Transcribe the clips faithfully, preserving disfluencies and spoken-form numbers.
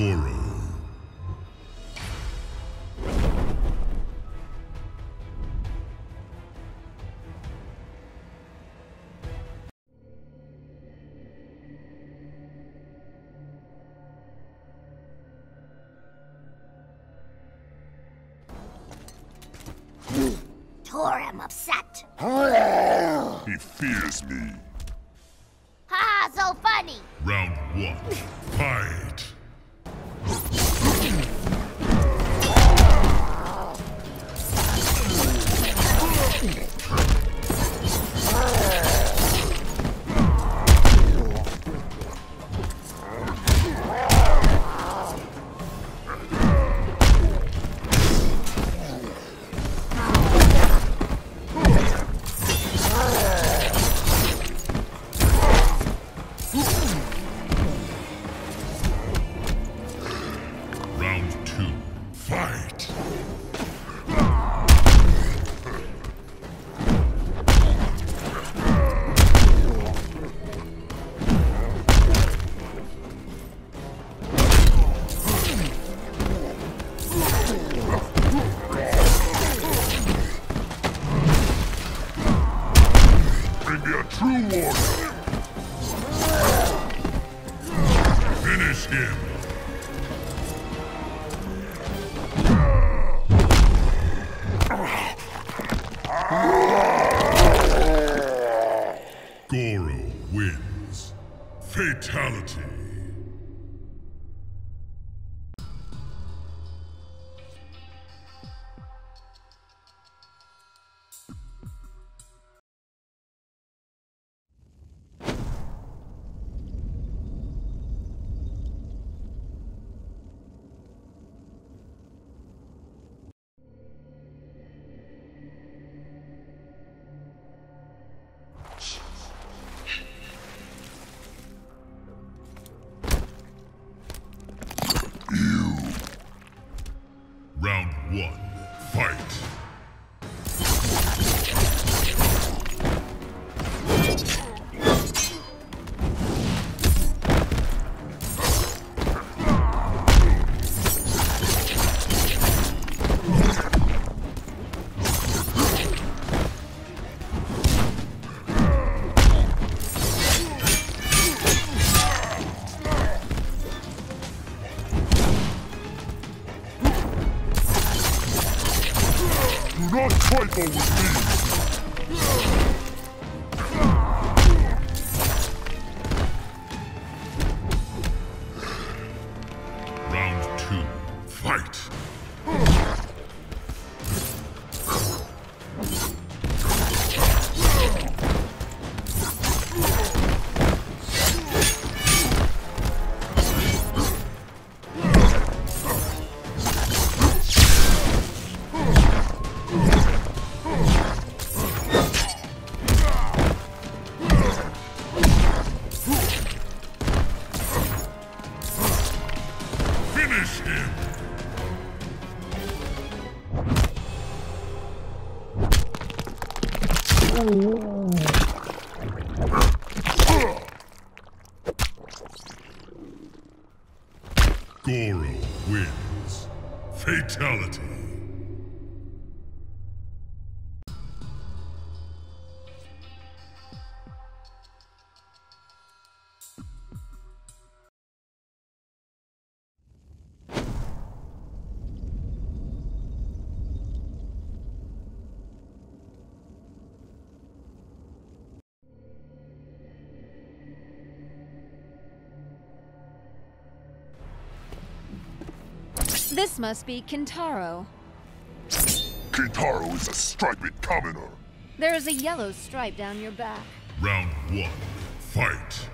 Goro. Tor am upset. He fears me. Ha, so funny. Round one, fight! Round two, fight! Bring me a true warrior! Finish him! Goro wins. Fatality. Round one, fight! Do not trifle with me! Round two, fight! Finish him! Goro wins. Fatality. This must be Kintaro. Kintaro is a striped commoner. There is a yellow stripe down your back. Round one, fight!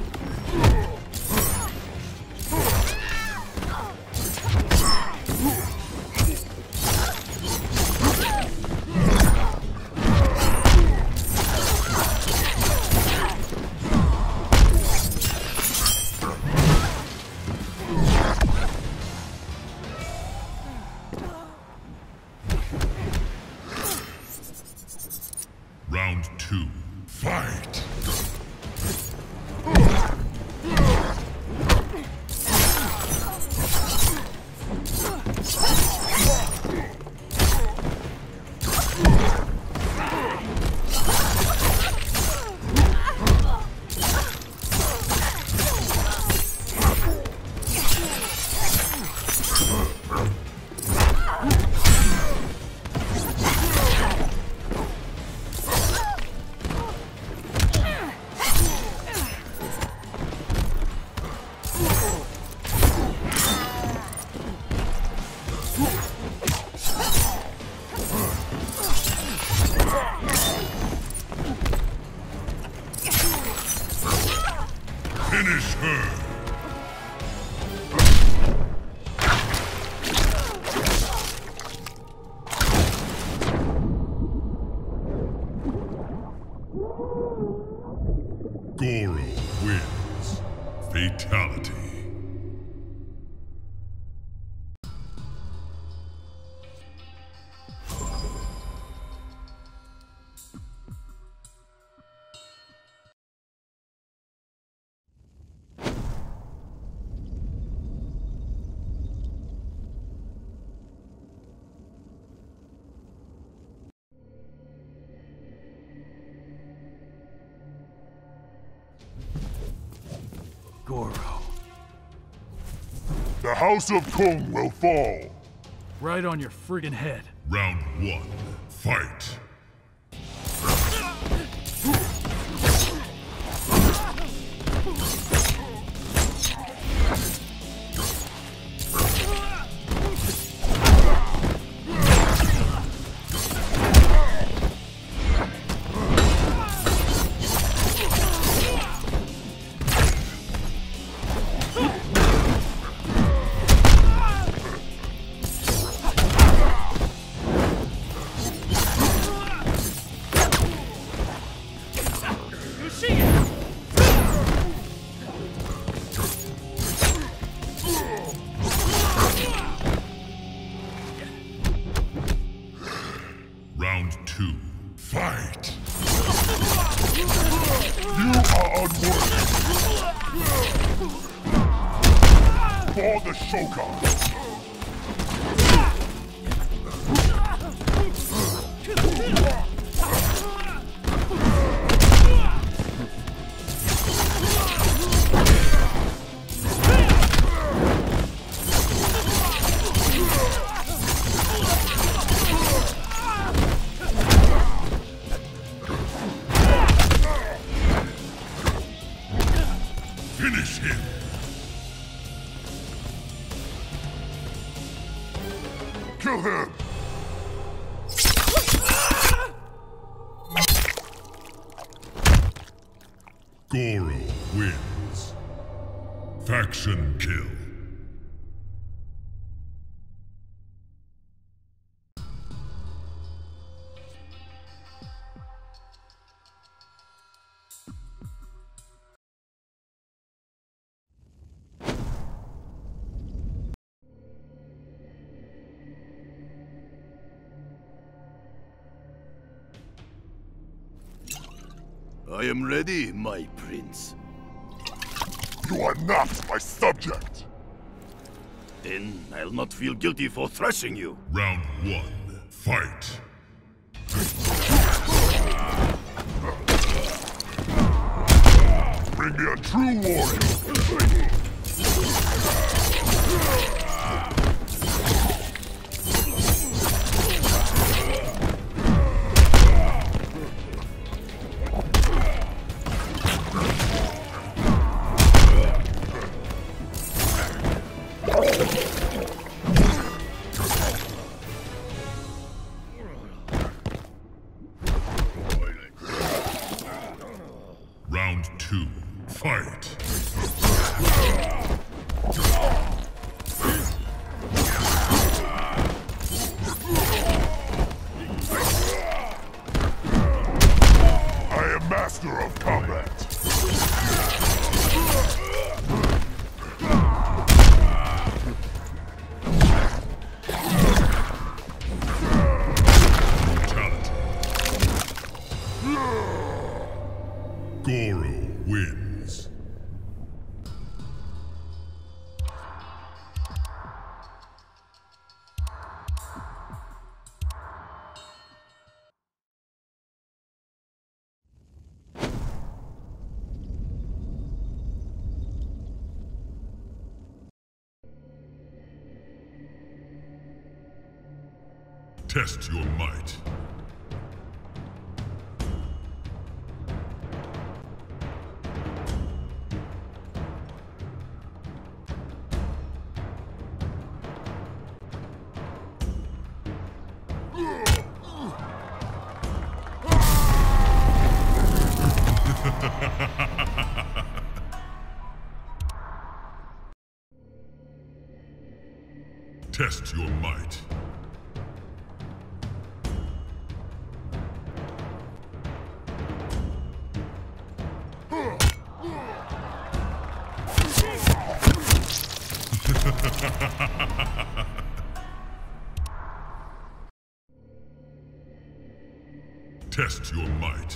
Ooh. The House of Kung will fall. Right on your friggin' head. Round one, fight. Round two, fight! You are unworthy! For the Shogun! Finish him! Kill him! Goro wins. Faction kill. I am ready, my prince. You are not my subject! Then I'll not feel guilty for thrashing you. Round one, fight! Bring me a true warrior! Round two, fight! I am master of combat! Goro wins. Test your might. Test your might. Test your might.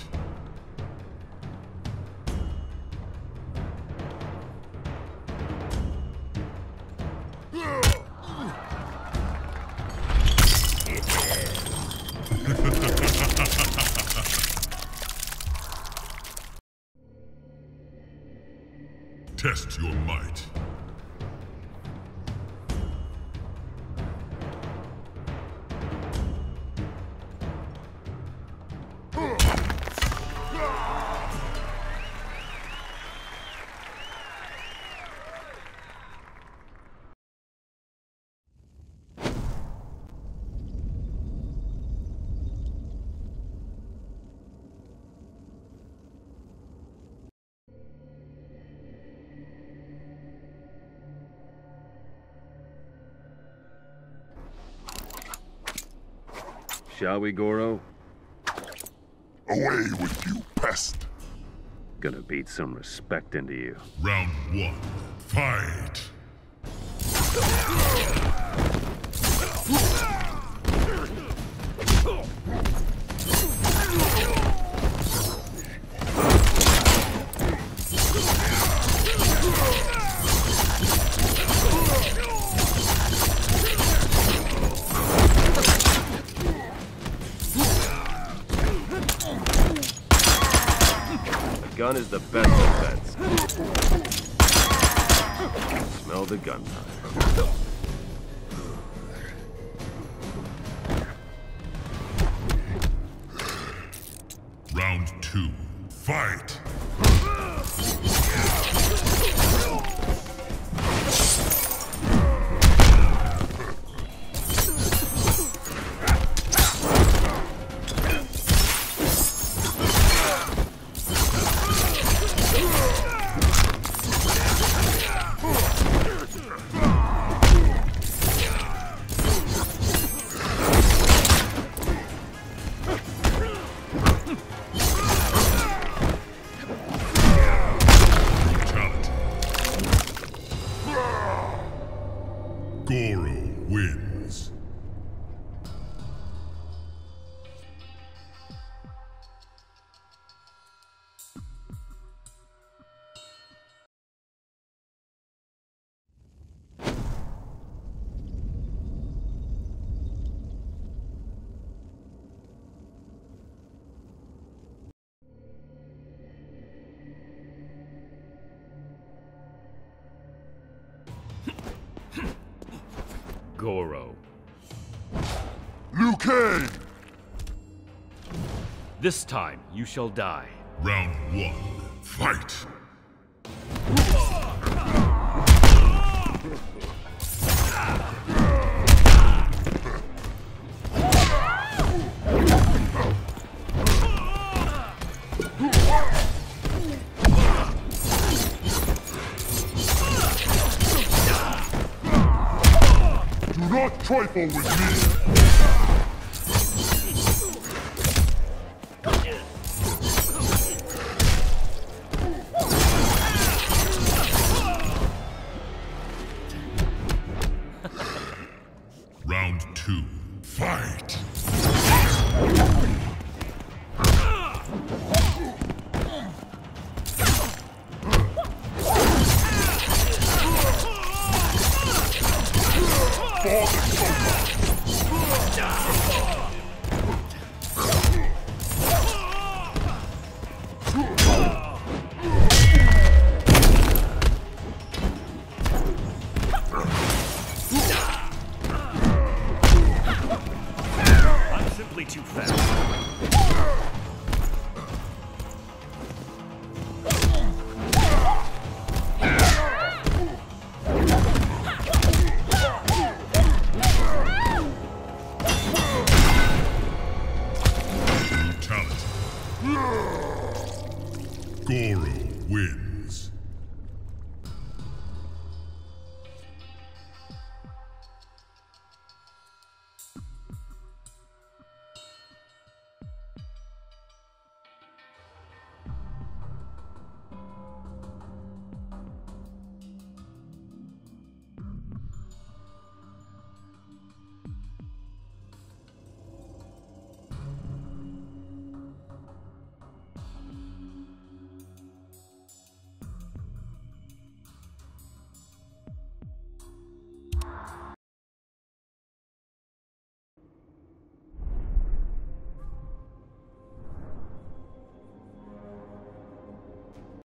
Test your might. Shall we, Goro? Away with you, pest! Gonna beat some respect into you. Round one, fight! The gun is the best defense. Smell the gunpowder. Round two, fight! Goro wins. Goro. Liu Kang! This time you shall die. Round one, fight! Do not trifle with me! Round two, fight! I'm simply too fast.